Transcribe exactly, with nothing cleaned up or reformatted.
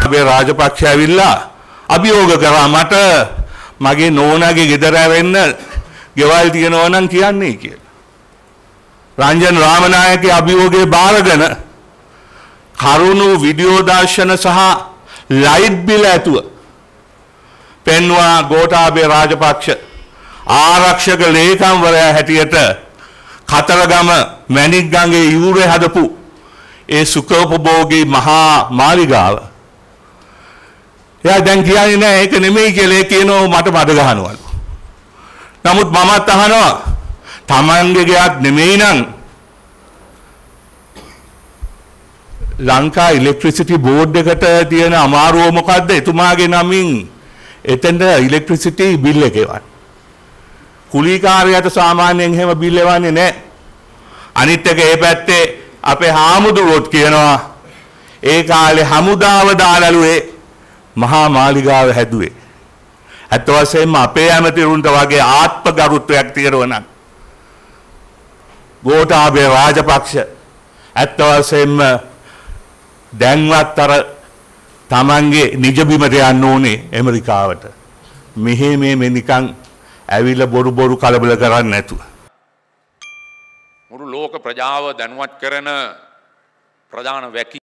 ගෝඨාභය රාජපක්ෂ ඇවිල්ලා අභියෝග කරා මට මගේ නෝනාගේ ගෙදර වෙන්න ගෙවල් තියනවා නම් කියන්නේ කියලා. රංජන් රාමනායකගේ අභියෝගය බාරගෙන කරුණු වීඩියෝ දර්ශන සහ ලයිට් බිල ඇතුව පෙන්වා ගෝඨාභය රාජපක්ෂ ආරක්ෂක ලේකම්වරයා හැටියට කතරගම මැණික්ගඟේ යූරේ හදපු ඒ සුඛෝපභෝගී මහා මාලිගාව එයා දැන් කියන්නේ නෑ ඒක නෙමෙයි කියලා කියනවා මට බඩ ගහනවලු. නමුත් මමත් අහනවා තමන්ගේ ගයක් නෙමෙයි නම් ලංකා ඉලෙක්ට්‍රිසිටි බෝඩ් එකට තියෙන අමාරුව මොකද්ද? එතුමාගේ නමින් එතෙන්ට ඉලෙක්ට්‍රිසිටි බිල් එක එවන්න. කුලීකාරයාට සාමාන්‍යයෙන් එහෙම බිල් එවන්නේ නැහැ. අනිත් එක ඒ පැත්තේ අපේ හාමුදුරුවෝත් කියනවා ඒ කාලේ හමුදාව දාලලුවේ මහා මාලිගාව හැදුවේ. අත් වශයෙන්ම අපේ ඇමතිවරුන්ට වගේ ආත්ම ගරුත්වයක් තියෙනවා නම් ගෝඨාභය රාජපක්ෂ අත් වශයෙන්ම දැන්වත් අර තමන්ගේ නිජ බිමට යන්න ඕනේ ඇමරිකාවට. මෙහෙ මේ මේ නිකන් ඇවිල්ලා බොරු බොරු කලබල කරන්නේ නැතුව. මුළු ලෝක ප්‍රජාව දැනුවත් කරන ප්‍රධාන වැකි